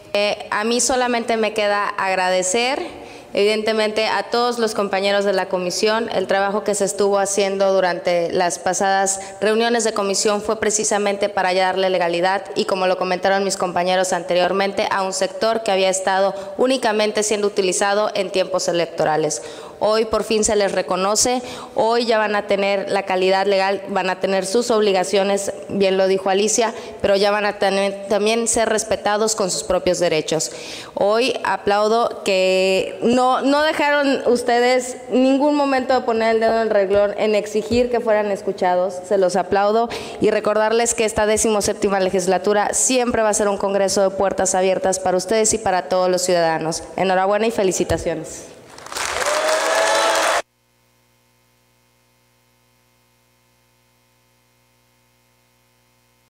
A mí solamente me queda agradecer, evidentemente, a todos los compañeros de la comisión. El trabajo que se estuvo haciendo durante las pasadas reuniones de comisión fue precisamente para darle legalidad y, como lo comentaron mis compañeros anteriormente, a un sector que había estado únicamente siendo utilizado en tiempos electorales. Hoy por fin se les reconoce, hoy ya van a tener la calidad legal, van a tener sus obligaciones, bien lo dijo Alicia, pero ya van a tener, también ser respetados con sus propios derechos. Hoy aplaudo que no dejaron ustedes ningún momento de poner el dedo en el renglón en exigir que fueran escuchados, se los aplaudo, y recordarles que esta 17ª legislatura siempre va a ser un congreso de puertas abiertas para ustedes y para todos los ciudadanos. Enhorabuena y felicitaciones.